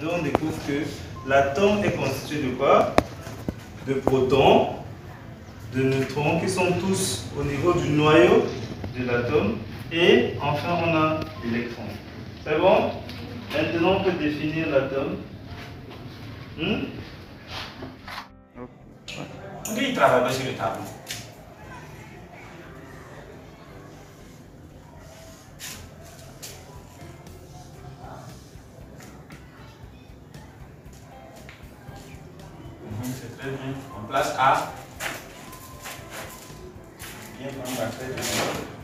là, on découvre que l'atome est constitué de quoi? De protons, de neutrons qui sont tous au niveau du noyau de l'atome. Et enfin, on a l'électron. C'est bon? Maintenant, on peut définir l'atome. Lui, il travaille pas sur le tableau. C'est très bien. On place A. Bien prendre la tête.